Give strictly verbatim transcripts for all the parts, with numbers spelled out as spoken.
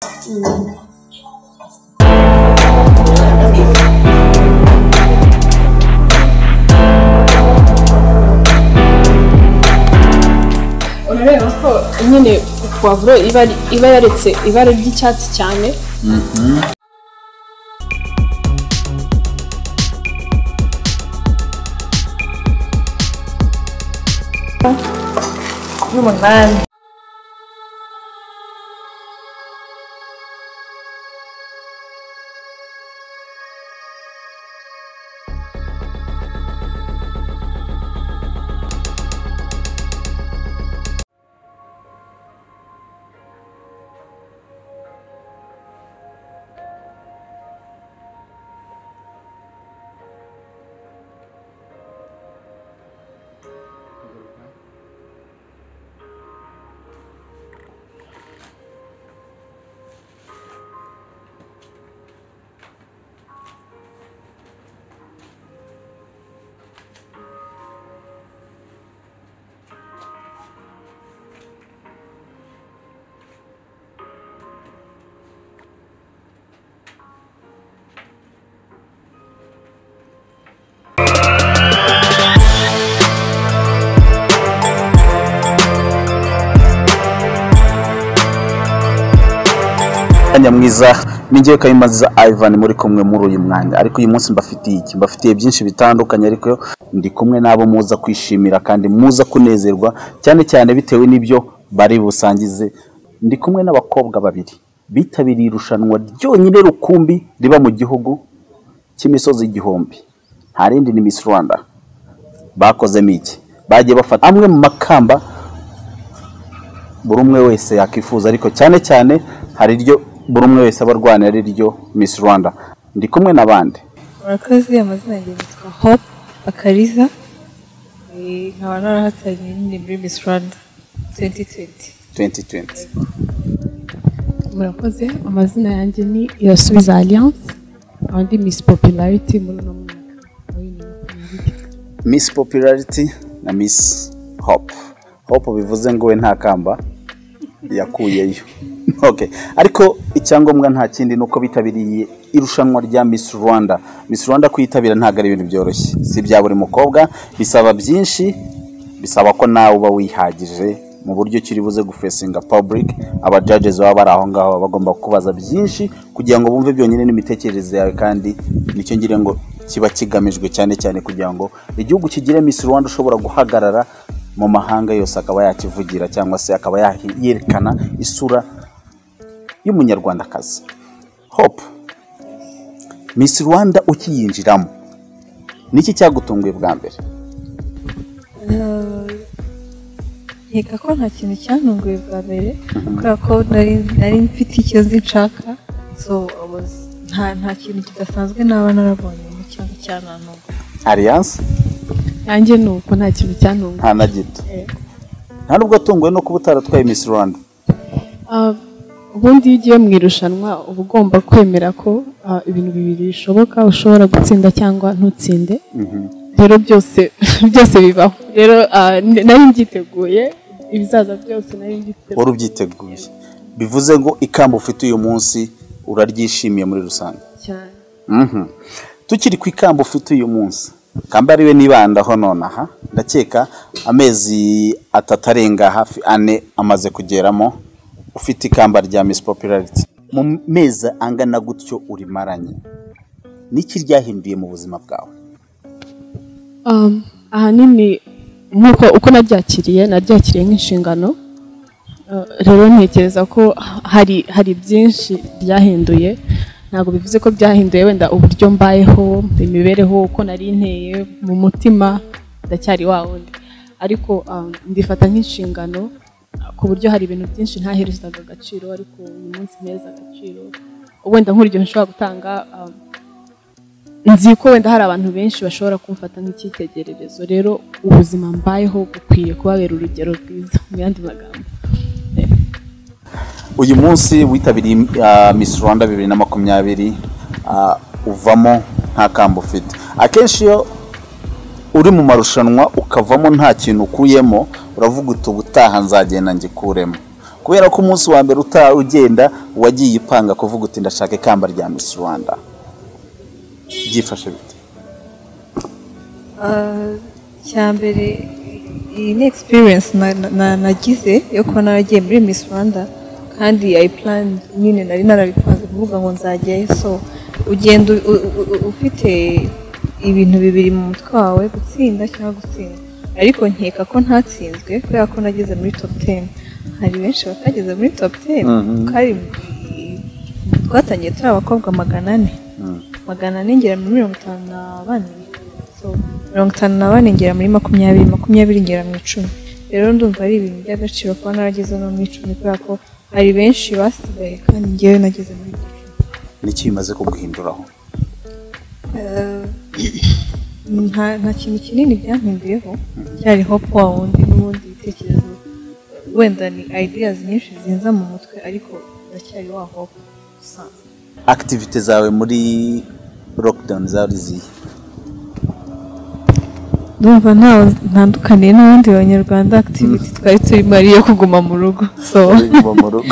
urareba ko nyine poivro iba iba yaretse ibara ry'icyatsi cyane. Mhm. N'umunani. Nyamwiza ningiye kayimaza Ivan muri kumwe muri uyu mwanya ariko uyu munsi mbafitiye iki mbafitiye byinshi bitandukanye ariko ndi kumwe nabo muza kwishimira kandi muza kunezerwa cyane cyane bitewe n'ibyo bari busangize. Ndi kumwe n'abakobwa babiri bitabiriye irushanwa ryonyine rukumbi riba mu gihugu cy'imisozi igihumbi, harindi ni Miss Rwanda. Bakoze miki bagiye bafata amwe mu makamba buri umwe wese yakifuza ariko cyane cyane hari iryo buri umwe wese abarwanira ari ryo Miss Rwanda. Ndi kumwe nabandi. Murakoze, amazina yanjye yitwa Hope Akaliza. Eh nkaba narahatanye ni muri Miss Rwanda twenty twenty. twenty twenty. Murakoze, amazina yanjye ni Yasubiza Alliance. Andi Miss Popularity muri no mwaka. Miss Popularity na Miss Hope. Hope bivuze ngo we nta kamba yakuyeyo. Okay, ariko icyangombwa nta kindi nuko bitabiriye irushanwa rya Miss Rwanda. Miss Rwanda kwitabira ntago ari ibintu byoroshye, si bya buri mukobwa, bisaba byinshi, bisaba ko nawe uba wihagije mu buryo kiri buze gufesinga public. Aba judges baba bari aho ngaho bagomba kubaza byinshi kugira ngo bumve byonyine n'imitekerereze yawe, kandi nicyo ngire ngo kiba kigamijwe cyane cyane kugira ngo igihugu kigire Miss Rwanda ushobora guhagarara mu mahanga yose akaba yakivugira cyangwa se akaba yerekana isura y'umunyarwandakazi. Hope, Miss Rwanda ukiyinjiramo niki cyagutunguye bwa mbere? Nkeka ko nta kintu cyantunguye bwa mbere kubera ko nari nari mfite icyo nshaka, so nta nta kintu kidasanzwe naba narabonye mu cyangwa cyanantunguye. Alliance yanjye nuko nta kintu cyantunguye nta na gito. Nta nubwo atunguwe no kuba utaratwaye Miss Rwanda. Ubundi iyo ugiye mu irushanwa uba ugomba kwemera ko ibintu bibiri bishoboka, ushobora gutsinda cyangwa ntutsinde. Rero byose byose bibaho. Rero nari mbyiteguye, ibizaza byose nari mbyiteguye. Wari ubyiteguye, bivuze ngo ikamba ufite uyu munsi uraryishimiye muri rusange cyane. Mhm. Tukiri ku ikamba ufite uyu munsi, kamba ariwe nibandaho nonaha, ndakeka amezi atatarenga hafi ane amaze kugeramo ufite ikamba rya Miss Popularity. Mu meza angana gutyo urimaranye, niki ryahinduye mu buzima bwawe? Um, ahanini nkuko uko naryakiriye naryakiriye nk'inshingano. Uh, rero ntekereza ko hari hari byinshi byahinduye. Ntabwo bivuze ko byahinduye wenda uburyo mbayeho, imibereho uko nari nteye mu mutima ndacyari wa wundi, ariko um, ndifata nk'inshingano ku buryo hari ibintu byinshi ntaherezaga agaciro ariko uyu munsi neza agaciro. Wenda nk'urugero nshobora gutanga, um, nzi ko wenda hari abantu benshi bashobora kumfata nk'icyitegererezo. Rero ubuzima mbayeho bukwiye kubabera urugero rwiza mu yandi magambo. Uyu munsi witabiriye uh, Miss Rwanda bibiri na makumyabiri, uh, uvamo nta kamba ufite. Akenshi yo uri mu marushanwa ukavamo nta kintu ukuyemo, uravuga uti ubutaha nzagenda ngikuremo. kubera ko umunsi wa mbere uta ugenda wagiye ipanga kuvuga uti ndashaka ikamba rya Miss Rwanda byifashe bite? cyambere iyi ni experience nagize yo kuba naragiye muri Miss Rwanda kandi I plan nyine nari narabipanze kuvuga ngo nzajyayo, so ugenda ufite ibintu bibiri mu mutwe wawe, gutsinda cyangwa gutsinda, ariko nkeka ko ntatsinzwe kubera ko nageze muri top ten. Hari benshi batageze muri top ten, kandi twatangiye turi abakobwa magana ane magana ane ngera muri mirongo itanu na bane, so mirongo itanu na bane ngera muri makumyabiri makumyabiri ngera mu icumi. Rero ndumva ari ibintu by'agaciro kuba narageze no mu icumi kubera ko hari benshi basigaye kandi ngewe nageze muri icumi. Niki bimaze kuguhinduraho? nta kintu kinini byampinduyeho, cyari hope wa wundi n'ubundi ibitekerezo, wenda ni ideas nyinshi zinza mu mutwe ariko ndacyari wa hope usanzwe. Activity zawe muri lockdown zari zihe? Ndumva ntawe ntandukaniye n'abandi banyarwanda. Activity twari turimo ari iyo kuguma mu rugo, so kuguma mu rugo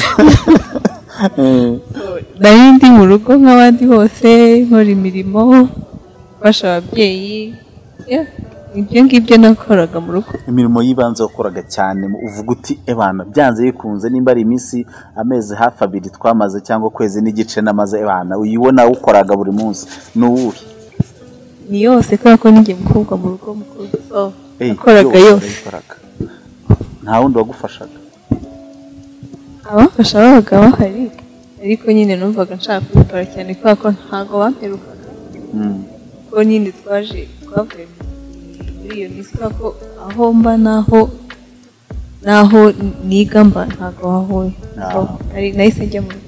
nari ndi mu rugo nk'abandi bose, nkora imirimo, mfasha ababyeyi, ibyo ngibyo nakoraga mu rugo. Imirimo y'ibanze wakoraga cyane uvuga uti ebana byanze bikunze nimba ari iminsi amezi hafi abiri twamaze cyangwa kwezi n'igice namaze ebana uyibona ukoraga buri munsi n'uwuhe? Ni yose kubera ko ninjye mukobwa mu rugo mukuru, so nakoraga yose. Nta wundi wagufashaga? Abafasha babaga bahari, ariko nyine numvaga nshaka kubikora cyane kubera ko ntabwo bamperukaga. Ko nyine twaje twavuye muri iyo minsi kubera ko aho mba naho naho niga mba ntabwo hahuye, nahise njya mu rugo.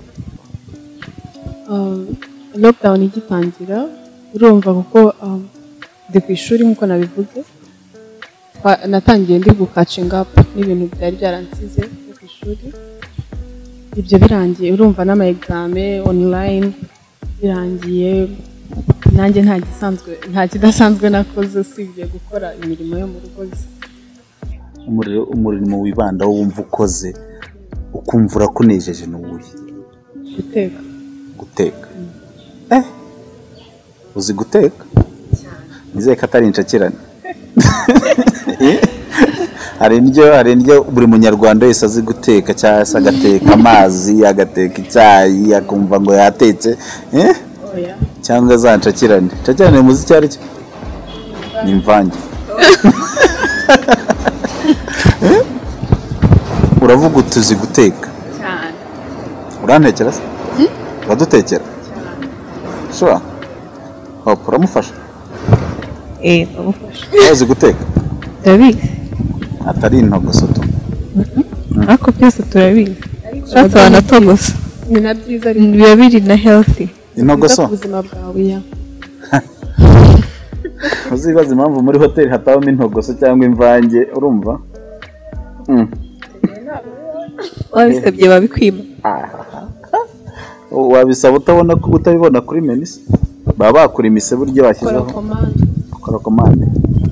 Lockdown igitangira urumva kuko ndi ku ishuri nk'uko nabivuze, natangiye ndi gukacinga up n'ibintu byari byaransize ku ishuri. Ibyo birangiye urumva n'ama examen online birangiye, nanjye nta gisanzwe nta kidasanzwe nakoze usibye gukora imirimo yo mu rugo. Umurimo wibandaho wumva ukoze ukumva urakunejeje n'uwuhe? Guteka. Guteka? Eh, uzi guteka? Nizeye ko atari incakirane. Hari indyo hari indyo buri munyarwanda wese azi guteka, cyangwa se agateka amazi, agateka icyayi, akumva ngo yatetse, eh? Oya. Cyangwa zancakirane. Cakirane muzi cyari cyo? Ni imvange. Uravuga utuzi guteka? Cyane. Urantekera se? Uradutekera? Cyane. Sure. Hope uramufasha? Eh, ndamufasha. Uzi guteka? Ndabizi. Atari intogoso tu. Ariko byose turabizi. Shatse wanatogosa. Ni na byiza ari biba biri na healthy. Intogoso? Ubuzima bwawe ya. Uzibaza impamvu muri hoteli hatabamo intogoso cyangwa imvange, urumva? Mm. Wabisabye babikwima. Wabisaba utabona ko utabibona kuri menu se? Baba bakura imise buryo bashyizeho. Kora commande.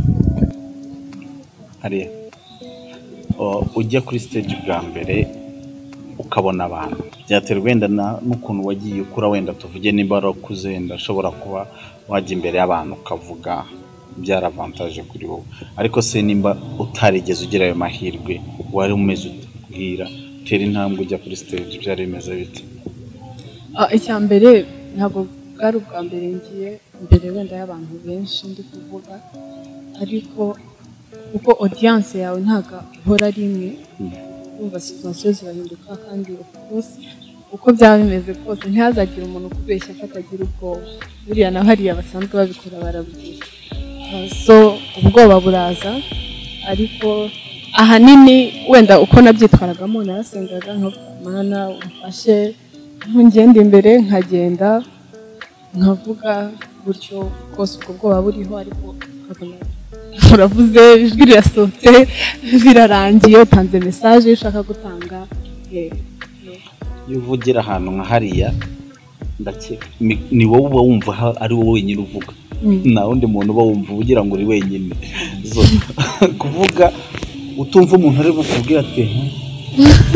Hariya. Ujya kuri stage bwa mbere ukabona abantu. Byaterwa wenda n'ukuntu wagiye ukura, wenda tuvuge nimba warakuze, wenda ashobora kuba wajya imbere y'abantu ukavuga, byara avantage kuri wowe. Ariko se nimba utarigeze ugira ayo mahirwe, wari umeze ubwira tera intambwe ujya kuri stage, byari bimeze bite? Ah, icya mbere ntabwo bwari ubwa mbere ngiye imbere wenda y'abantu benshi ndi kuvuga, ariko uko audience yawe ntaga ihora rimwe, umva situation zirahinduka, kandi uko byaba bimeze kose ntihazagira umuntu kubeshya ko atagira ubwoba. Buriya na hariya basanzwe babikora barabugira, so ubwoba buraza. Ariko ahanini wenda uko nabyitwaragamo, narasengaga nko Mana umfashe, ngende imbere nkagenda nkavuga gutyo kose ubwo bwoba buriho, ariko uravuze ijwi rirasohotse birarangiye, utanze message ushaka gutanga. Iyo uvugira ahantu nka hariya ndake ni wowe uba wumva ari wowe wenyine uvuga, nta wundi muntu uba wumva ugira ngo uri wenyine. Kuvuga utumva umuntu ari bukubwira ati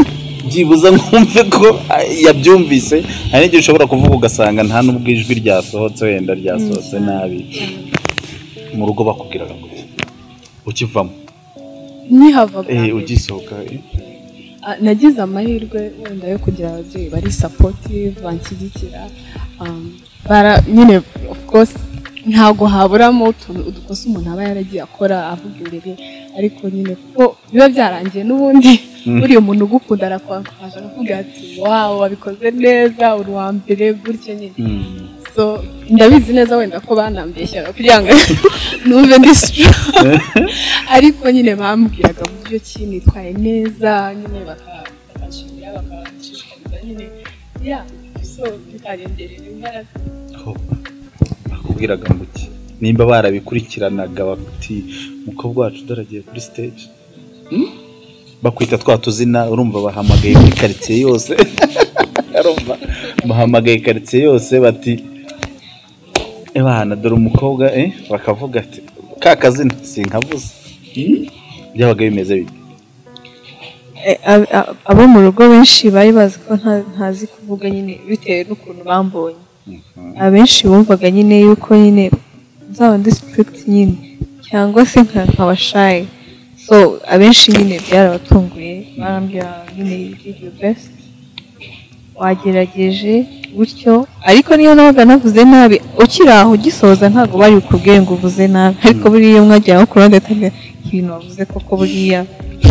byibuza nkumve ko yabyumvise hari n'igihe ushobora kuvuga ugasanga nta n'ubwo ijwi ryasohotse wenda ryasohotse nabi mu rugo bakubwiraga ngo ukivamo nkihava eh ugisohoka nagize amahirwe wenda yo kugira ababyeyi bari supportive banshyigikira bara nyine of course ntago haburamo udukosa umuntu aba yaragiye akora avuga imbere ariko nyine ko biba byarangiye n'ubundi buriya umuntu ugukunda arakwafasha akavuga ati wow wabikoze neza uri wa mbere gutyo nyine so ndabizi neza wenda ko banambeshyara kugira ngo numve ndi strong ariko nyine bambwiraga mu buryo ki nitwaye neza nyine bakashimira bakashishikariza nyine yeah so bikarengerera imbaraga bakubwiraga ngo iki nimba barabikurikiranaga bati umukobwa wacu daragiye kuri stage bakwita twa tuzina urumva bahamagaye muri quartier yose arumva bahamagaye quartier yose bati ebana dore umukobwa eh bakavuga ati ka kazina sinkavuze byabaga bimeze bite abo mu rugo benshi bari bazi ko ntazi kuvuga nyine bitewe n'ukuntu bambonye abenshi bumvaga nyine yuko nyine nzaba ndi strict nyine cyangwa se nkabashaye so abenshi nyine byarabatunguye barambwira nyine you did your best wagerageje gutyo ariko niyo nabaga navuze nabi ukiri aho ugisoza ntabwo bari bukubwire ngo uvuze nabi ariko buriya mwajyaho ku ruhande atagira ibintu wavuze koko buriya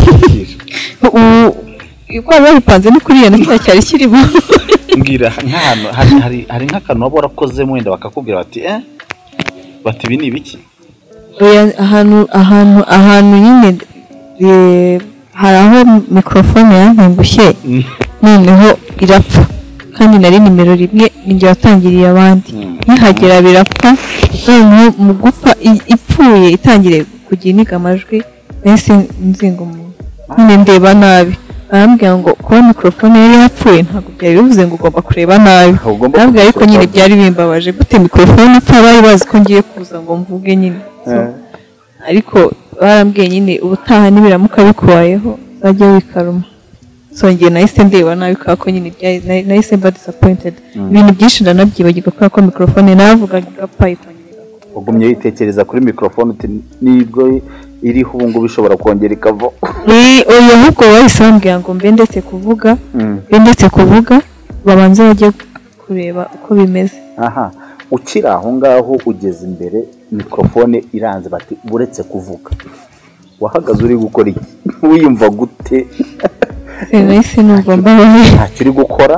uko bari babipanze ni kuriya na kiriya cyari kirimo mbwira nk'ahantu hari hari nk'akantu waba warakozemo wenda bakakubwira bati eh bati ibi ni ibiki ahantu ahantu ahantu nyine hari aho mikorofone yantengushye noneho irapfa kandi nari nimero rimwe ninjye watangiriye abandi nkihagera birapfa noneho mu gupfa ipfuye itangire kujya iniga amajwi nahise nzinga umuntu nyine ndeba nabi arambwira ngo kuba mikorofone yari yapfuye ntabwo byari bivuze ngo ugomba kureba nabi arambwira ariko nyine byari bimbabaje gute mikorofone ipfa bari bazi ko ngiye kuza ngo mvuge nyine ariko barambwiye nyine ubutaha nibiramuka bikubayeho uzajya wikaruma so njye nahise ndeba nabi kubera ko nyine nahise mba disappointed ibintu byinshi ndanabyibagirwa kubera ko mikorofone navugaga igapfa ikongera ugumye witekereza kuri mikorofone uti nibwo iriho ubu ngubu ishobora kongera ikava oya ahubwo bahise bambwira ngo mbe ndetse kuvuga mbe ndetse kuvuga babanze bajye kureba uko bimeze aha ukiri aho ngaho ugeze imbere mikorofone iranze bati buretse kuvuga wahagaze uri gukora iki wiyumva gute nahise numva mbabaye ntacyo uri gukora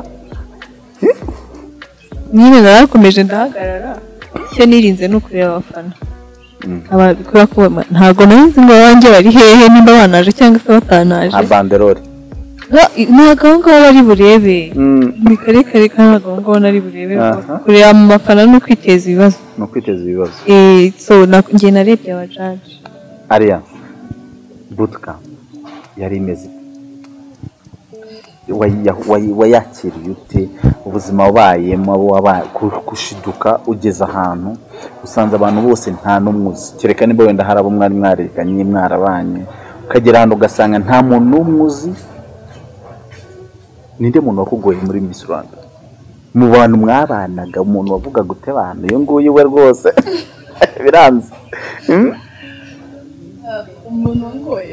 nyine narakomeje ndahagarara icyo nirinze ni ukureba abafana ababikora ko ntabwo nabizi ngo abanjye bari hehe nimba banaje cyangwa se batanaje abanderore ntabwo aho ngaho bari burebe ni kare kare kandi ntabwo aho ngaho nari burebe kureba mu mafana no kwiteza ibibazo no kwiteza ibibazo eh so njye narebye abajaji ariya bootcamp yari imeze wayakiriye ute ubuzima wabayemo kushiduka ugeze ahantu usanze abantu bose nta n'umwuzi kereka niba wenda hari abo mwari mwarekanye mwarabanye ukagera ahantu ugasanga nta muntu n'umwuzi ninde muntu wakugoye muri Miss Rwanda mu bantu mwabanaga umuntu wavuga gute abantu iyo nguyu we rwose biranze umuntu wangoye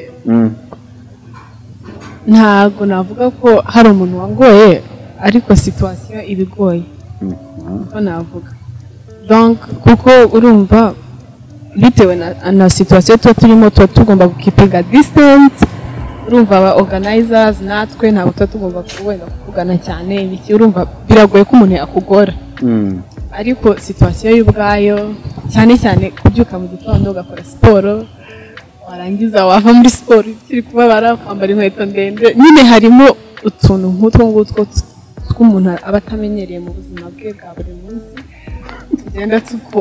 ntabwo navuga ko hari umuntu wangoye ariko situation ibigoye ko navuga donc kuko urumva bitewe na, na situation tuba turimo tuba tugomba gukipiga distance urumva aba organizers natwe ntabwo tuba tugomba wenda kuvugana cyane iki urumva biragoye ko umuntu yakugora ariko situation y'ubwayo cyane cyane kubyuka mu gitondo ugakora siporo warangiza wava muri siporo kiri kubabara kwambara inkweto ndende nyine harimo utuntu nk'utwo ngutwo tw'umuntu aba atamenyereye mu buzima bwe bwa buri munsi tugenda tuku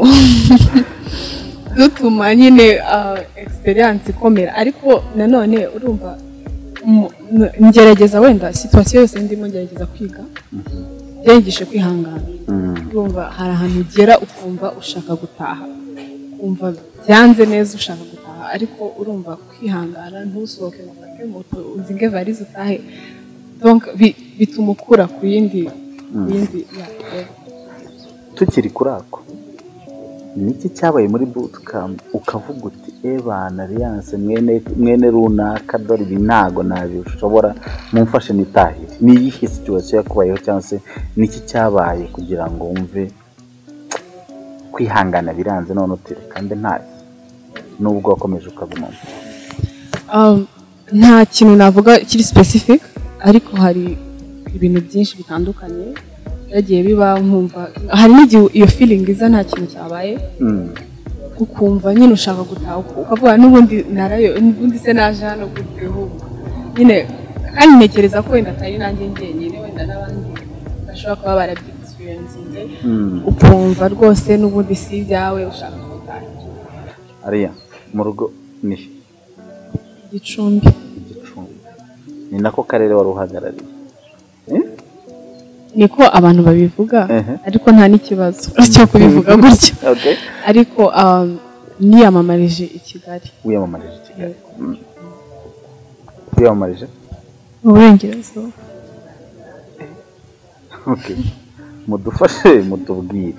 dutuma nyine experience ikomera ariko nanone urumva ngerageza wenda situation yose ndimo ngerageza kwiga byengishe kwihangana urumva hari ahantu ugera ukumva ushaka gutaha ukumva byanze neza ushaka gutaha ariko urumva kwihangana ntusohoke ngo ufate moto uzinge varize utahe donc bi- bituma ukura ku yindi ku yindi ya- ya- tukiri kuri ako niki cyabaye muri bootcamp ukavuga uti ebana Alliance mwene mwene runaka dore ibi ntago nabishobora mumfashe nitahire ni iyihe situation yakubayeho cyangwa se niki cyabaye kugira ngo wumve kwihangana biranze none utere kandi ntazi nubwo wakomeje ukaguma Um, nta kintu navuga kiri specific ariko hari ibintu byinshi bitandukanye byagiye biba nkumva hari n'igihe iyo feeling iza nta kintu cyabaye mm. ukumva nyine ushaka gutaha ukavuga n'ubundi narayo n'ubundi se naje hano gutehuka nyine kandi ntekereza ko wenda atari nanjye njyenyine wenda n'abandi bashobora kuba barabyi experiencinze mm. ukumva rwose n'ubundi si ibyawe ushaka gutaha ariya mu rugo ni Gicumbi igicumbi ni nako karere wari uhagarariye eh? niko abantu babivuga Uh-huh. ariko nta n'ikibazo cyo kubivuga gutyo Okay. ariko um, niyamamarije i Kigali wiyamamarije i Kigali Mm. wiyamamarije mu burengerazuba okay mudufashe mutubwire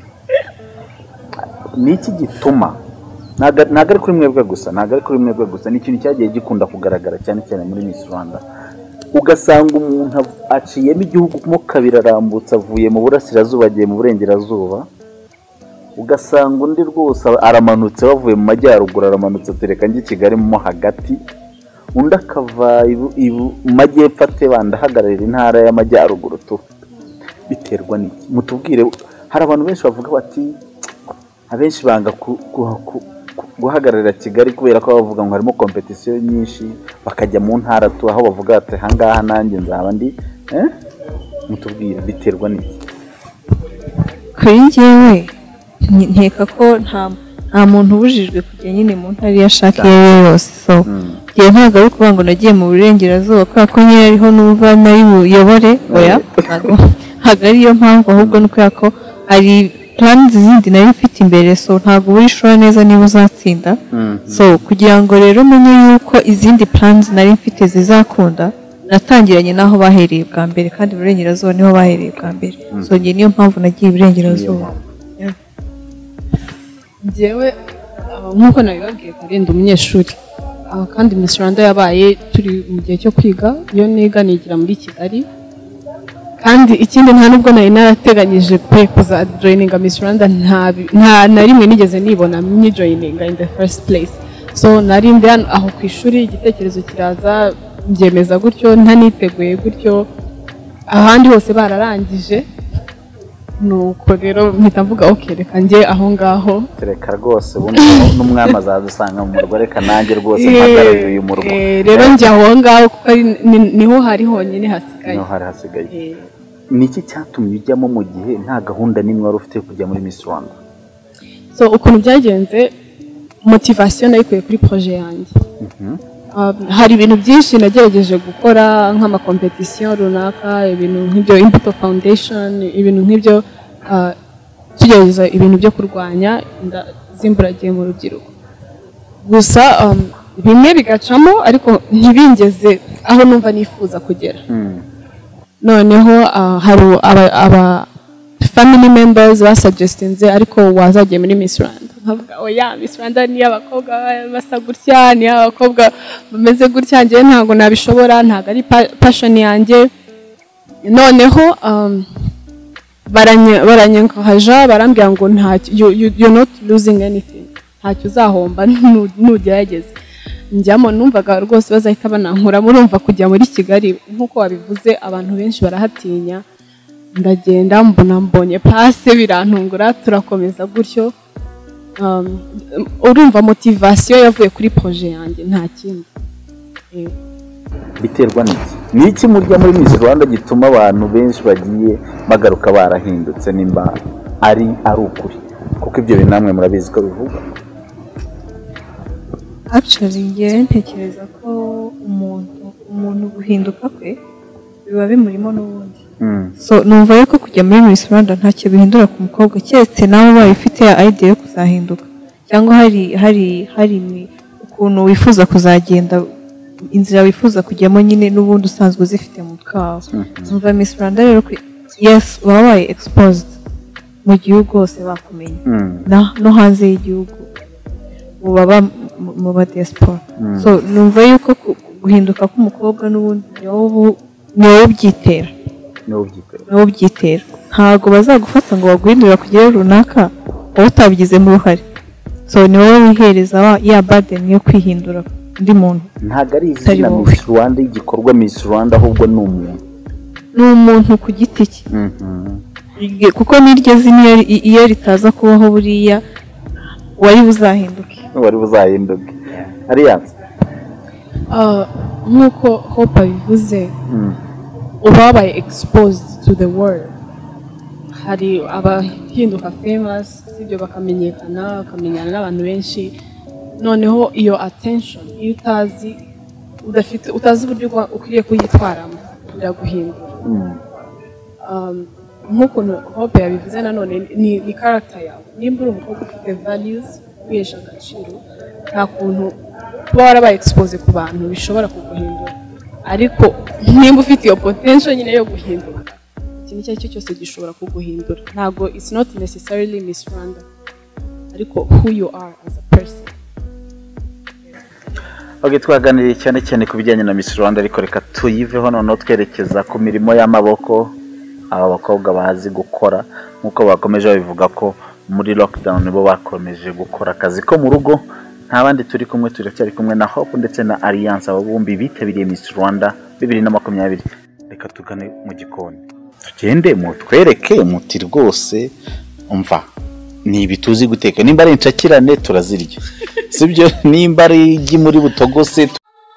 niki gituma ntago ntago ari kuri mwebwe gusa ntago ari kuri mwebwe gusa ni ikintu cyagiye gikunda kugaragara cyane cyane muri Miss Rwanda ugasanga umuntu aciyemo igihugu mo kabiri arambutse avuye mu burasirazuba agiye mu burengerazuba ugasanga undi rwose aramanutse bavuye mu majyaruguru aramanutse atereka njye i Kigali mo hagati undi akava mu majyepfo atebanda ahagararira intara y'amajyaruguru tu biterwa n'iki mutubwire hari abantu benshi bavuga bati abenshi banga guhagararira Kigali kubera ko bavuga ngo harimo competition nyinshi bakajya mu ntara tu aho bavuga ati hangaha nanjye nzaba ndi eh mutubwire biterwa n'iki kuri njyewe nkeka ko nta nta muntu ubujijwe kujya nyine mu ntara iyo ashaka iyo ari yo yose so ngiye ntabwo ari ukuvuga ngo nagiye mu burengerazuba kubera ko nyine ariho n'uva nari buyobore oya ntabwo ariyo mpamvu ahubwo ni ukubera ko hari plans zindi nari mfite imbere so ntabwo uri sure neza niba uzatsinda so kugira ngo rero menye yuko izindi plans nari mfite zizakunda natangiranye naho bahereye bwa mbere kandi burengerazuba niho bahereye bwa mbere so ngiye niyo mpamvu nagiye burengerazuba njyewe nk'uko nabibabwiye kurinda umunyeshuri kandi Miss Rwanda yabaye turi mu gihe cyo kwiga iyo niga nigira muri Kigali kandi ikindi nta nubwo nari narateganyije pe kuza joininga Miss Rwanda nta na rimwe nigeze nibona ni joininga in the first place so nari ndi aho ku ishuri igitekerezo kiraza mbyemeza gutyo ntaniteguye gutyo ahandi hose bararangije nuko rero mpita mvuga okay reka njye aho ngaho tereka rwose ubundi n'umwami azadusanga mu murwa reka nanjye rwose mpagarariye uyu murwa rero njye aho ngaho kuko niho hari honyine hasigaye niho hari hasigaye niki cyatumye ujyamo mu gihe nta gahunda n'imwe wari ufite kujya muri Miss Rwanda so ukuntu byagenze motivation nayikuye kuri projet yanjye hari ibintu byinshi nagerageje gukora nk'amakompetisiyo runaka ibintu nk'ibyo Imbuto Foundation ibintu nk'ibyo tugerageza ibintu byo kurwanya inda z'imburagihe mu rubyiruko gusa bimwe bigacamo ariko ntibingeze aho numva nifuza kugera noneho hari aba family members basuggestinze ariko wazagiye muri Miss Rwanda nkavuga oya Miss Rwanda ni abakobwa basa gutya ni abakobwa bameze gutya njye ntago nabishobora ntago ari passion yanjye noneho baranye baranyenkaja barambya ngo nta you, you, you're not losing anything ntacyo uzahomba nugerageze njyamo numvaga rwose bazahita banankura murumva kujya muri Kigali nkuko wabivuze abantu benshi barahatinya ndagenda mbona mbonye passe birantungura turakomeza gutyo um, urumva motivation yavuye kuri projet yanjye nta kindi biterwa n'iki niki murya muri Miss Rwanda gituma abantu benshi bagiye bagaruka barahindutse nimba ari ari ukuri kuko ibyo binamwe murabizi ko bivuga actually ngiye ntekereza ko umuntu umuntu guhinduka kwe biba bimurimo n'ubundi so numva yuko kujya muri Miss Rwanda ntacyo bihindura ku mukobwa cyetse nawe ubaye ufite idea yo kuzahinduka cyangwa hari hari hari ukuntu wifuza kuzagenda inzira wifuza kujyamo nyine n'ubundi usanzwe uzifite mu kawe umva Miss Rwanda rero yes wabaye exposed mu gihugu hose bakumenye no hanze y'igihugu mu baba mu ba diaspora so numva yuko guhinduka k'umukobwa n'ubundi ni wowe ubyitera ni wowe ubyitera ntabwo bazagufata ngo baguhindura kugira runaka wowe utabigizemo uruhare so ni wowe wihereza ya burden yo kwihindura undi muntu ntabwo ari izina Miss Rwanda igikorwa Miss Rwanda ahubwo ni umuntu ni umuntu ku giti cye kuko n'iryo zina iyo ritaza kubaho buriya wari buzahinduke wari buzahinduke Alliance nk'uko Hope bivuze uba wabaye exposed to the world hari abahinduka famous sibyo bakamenyekana bakamenyana n'abantu benshi noneho iyo attention iyo utazi udafite utazi uburyo ukwiriye kuyitwaramo biraguhindura nk'ukuntu Hope yabivuze nanone ni ni character yawe nimba uri umukobwa ufite values kwihesha agaciro nta kuntu kuba warabaye expose ku bantu bishobora kuguhindura ariko nimba ufite iyo potential nyine yo guhinduka ikintu icyo ari cyo cyose gishobora kuguhindura ntabwo it's not necessarily Miss Rwanda ariko who you are as a person. Okay, twaganiriye cyane cyane ku bijyanye na Miss Rwanda ariko reka tuyiveho noneho twerekeza ku mirimo y'amaboko aba bakobwa bazi gukora nkuko bakomeje babivuga ko muri lockdown nibo bakomeje gukora akazi ko mu rugo nta bandi turi kumwe turacyari kumwe na Hope ndetse na Alliance abo bombi bitabiriye Miss Rwanda bibiri na makumyabiri. Reka tugane mu gikoni tugende mu twereke muti rwose umva ni ibituzi guteka nimba ari incakirane turazirya sibyo nimba ari igi muri butogose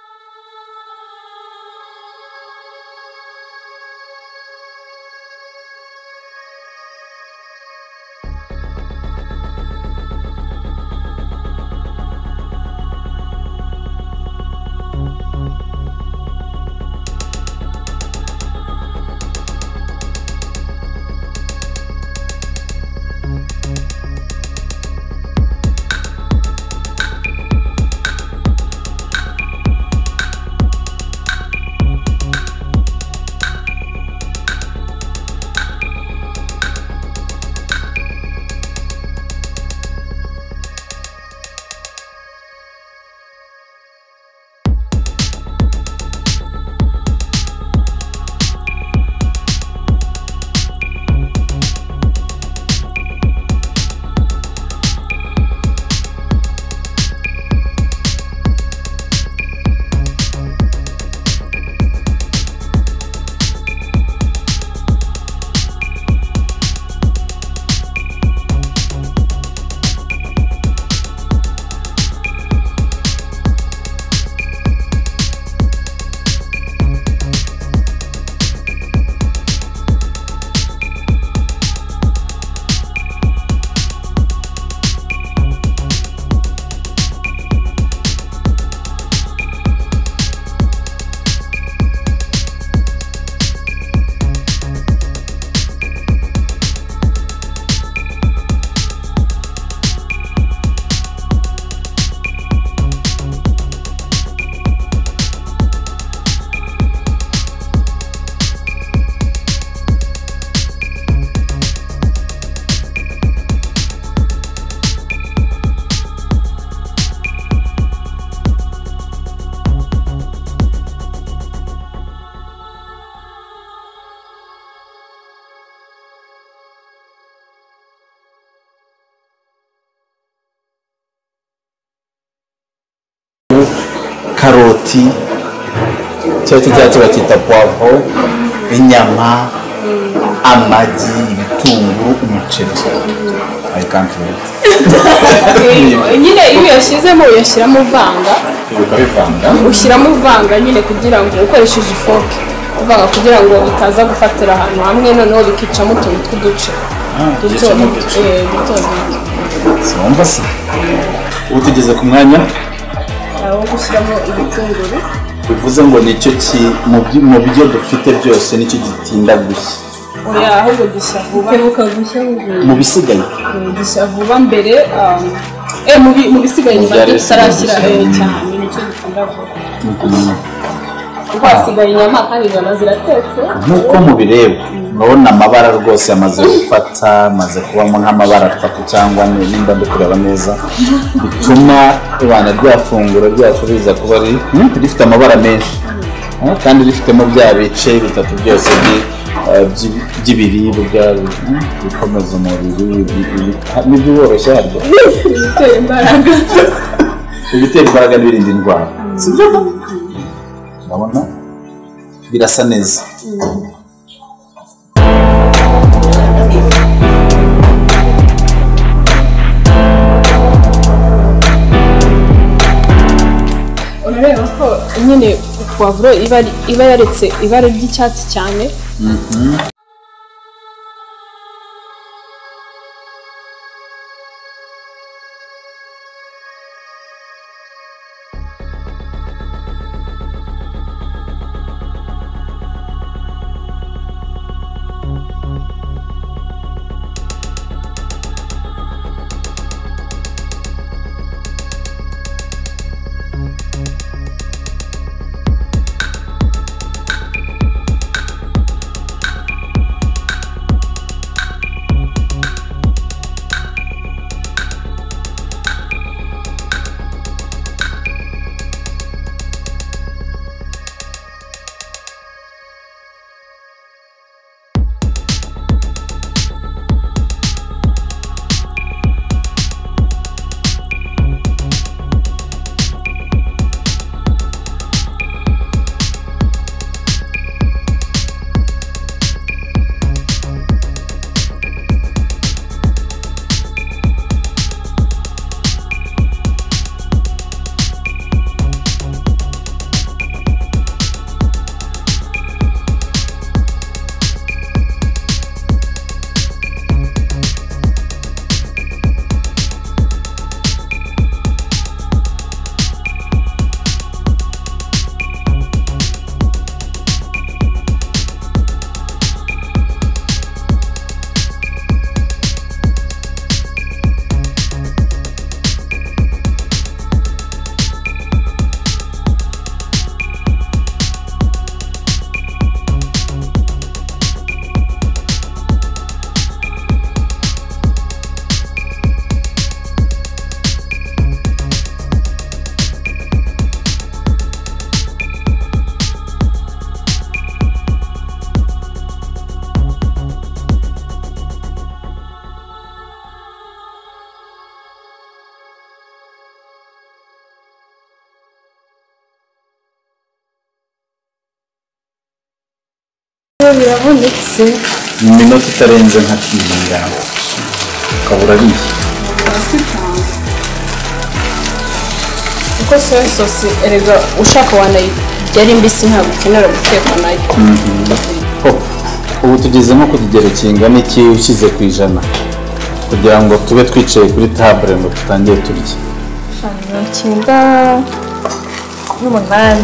karoti cyo cyatsi bakita poivre inyama amagi ibitunguru umuceri I can't wait nyine iyo yashyizemo uyashyiramo uvanga ukabivanga ushyiramo uvanga nyine kugira ngo ukoresheje ifoke uvanga kugira ngo bitaza gufatira ahantu hamwe noneho bikicamo utuntu tw'uduce duto duto simba se ubu tugeze ku mwanya aho gushyiramo ibitunguru bivuze ngo nicyo ki mu byo dufite byose nicyo gitinda gushya oya ahubwo gishya vuba ukagushya mu bisigaye gishya vuba mbere eh mu bisigaye inyuma tutarashyira cyane nicyo dukunda vuba twasigaye inyama kandi inyama ziratetse nk'uko mubireba murabona amabara rwose yamaze gufata amaze kubamo nk'amabara atatu cyangwa nimba ndi kureba neza bituma ibana ryafunguro ryacu riza kuba rifite amabara menshi kandi rifitemo bya bice bitatu byose by'ibiribwa bikomeza umubiri n'ibyo boroshya haryo bitera imbaraga ibitera imbaraga n'ibirinda indwara sibyo urabona birasa neza urareba ko nyine puwavuro iba yaretse ibara ry'icyatsi cyane birabonetse mu minota itarenze nka kibiri ukaba urariye kuko soya sosi erega ushaka wanayirya ari mbisi ntabwo ukenera gutekwa nayo ubu tugeze nko ku kigero kingana iki ushyize ku ijana kugira ngo tube twicaye kuri table ngo tutangire turye mirongo icyenda n'umunani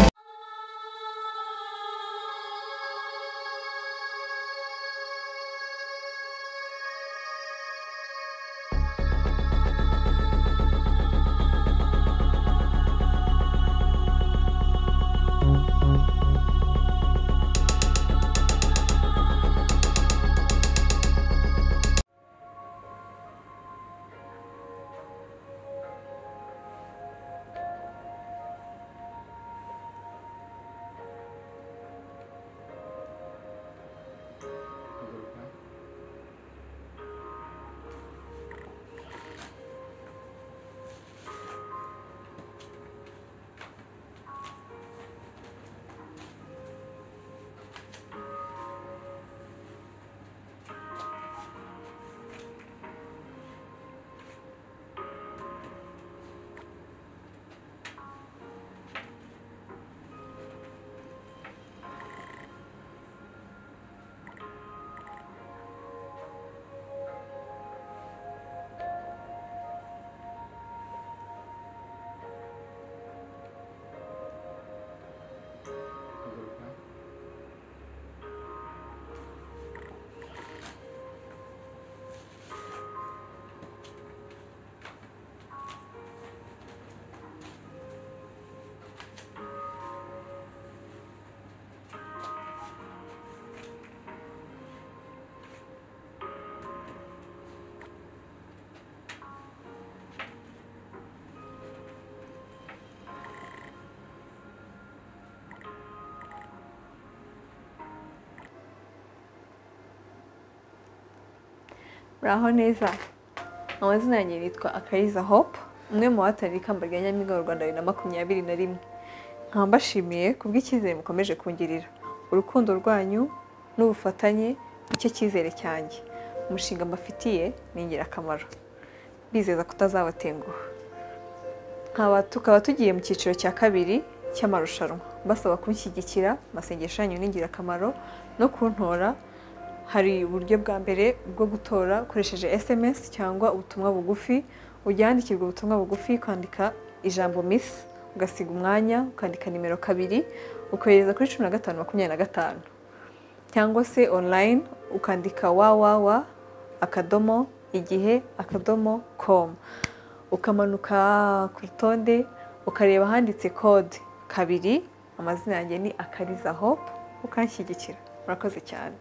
Muraho neza. Amazina yanjye nitwa Akaliza Hope, umwe mu bahatanira ikamba rya Nyampinga w'u Rwanda bibiri na makumyabiri na rimwe. Nkaba mbashimiye kubw'icyizere mukomeje kungirira. Urukundo rwanyu n'ubufatanye nicyo cyizere cyanjye. Umushinga mbafitiye ni ingirakamaro. Bizeza kutazabatenguha. Nkaba tukaba tugiye mu cyiciro cya kabiri cy'amarushanwa. Basaba kunshyigikira, amasengesho yanyu ni ingirakamaro no kuntora. Hari uburyo bwa mbere bwo gutora ukoresheje S M S cyangwa ubutumwa bugufi. Ujyandikirwa ubutumwa bugufi kwandika ijambo Miss, ugasiga umwanya, ukandika nimero kabiri, ukohereza kuri cumi na gatanu makumyabiri na gatanu. Cyangwa se online ukandika www akadomo igihe akadomo com. Ukamanuka ku rutonde ukareba handitse code kabiri, amazina yanjye ni Akaliza Hope, ukanshyigikira. Murakoze cyane.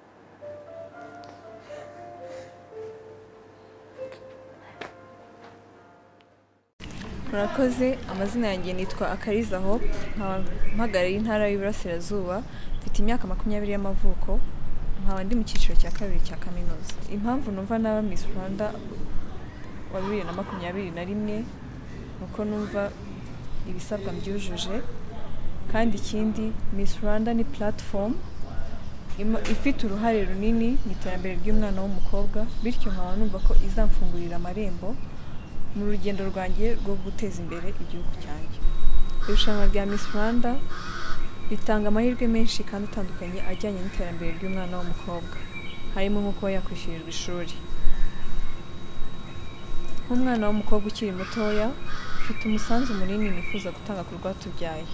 Murakoze, amazina yanjye nitwa Akaliza Hope, mpagarariye intara y'Iburasirazuba, mfite imyaka makumyabiri y'amavuko, nkaba ndi mu cyiciro cya kabiri cya kaminuza. Impamvu numva naba Miss Rwanda wa bibiri na makumyabiri na rimwe nuko numva ibisabwa mbyujuje, kandi ikindi Miss Rwanda ni platform ifite uruhare runini mu iterambere ry'umwana w'umukobwa, bityo nkaba numva ko izamfungurira amarembo mu rugendo rwanjye rwo guteza imbere igihugu cyanjye. Irushanwa rya Miss Rwanda ritanga amahirwe menshi kandi atandukanye ajyanye n'iterambere ry'umwana w'umukobwa, harimo nko kuba yakwishyurirwa ishuri. Nk'umwana w'umukobwa ukiri mutoya, ufite umusanzu munini nifuza gutanga ku rwatubyaye.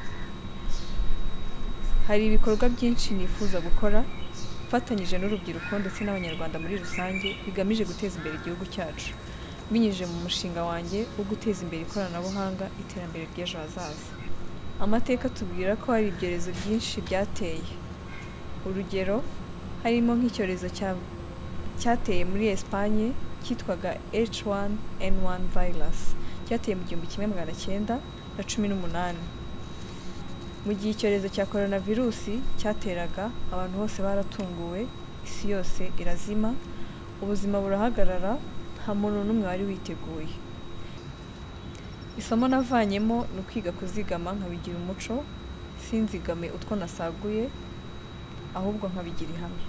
Hari ibikorwa byinshi nifuza gukora mfatanyije n'urubyiruko ndetse n'Abanyarwanda muri rusange bigamije guteza imbere igihugu cyacu, binyujije mu mushinga wanjye wo guteza imbere ikoranabuhanga, iterambere ry'ejo hazaza. Amateka tubwira ko hari ibyorezo byinshi byateye. Urugero harimo nk'icyorezo cyateye muri Espagne cyitwaga H one N one virus, cyateye mu gihumbi kimwe magana cyenda na cumi n'umunani. Mu gihe icyorezo cya coronavirusi cyateraga, abantu bose baratunguwe, isi yose irazima, ubuzima burahagarara, nta muntu n'umwe wari witeguye. Isomo navanyemo ni ukwiga kuzigama nkabigira umuco, sinzigame utwo nasaguye, ahubwo nkabigira ihame.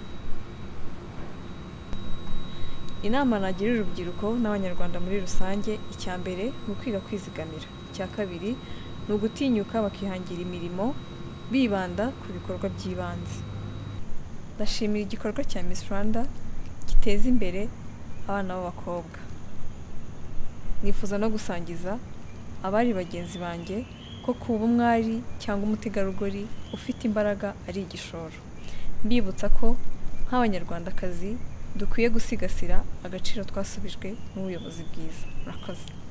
Inama nagira urubyiruko n'Abanyarwanda muri rusange, icya mbere ni ukwiga kwizigamira, icya kabiri ni ugutinyuka bakihangira imirimo bibanda ku bikorwa by'ibanze. Ndashimira igikorwa cya Miss Rwanda giteza imbere abana b'abakobwa. Nifuza no gusangiza abari bagenzi banjye ko kuba umwari cyangwa umutegarugori ufite imbaraga ari igishoro. Mbibutsa ko nk'Abanyarwandakazi dukwiye gusigasira agaciro twasubijwe n'ubuyobozi bwiza. Murakoze.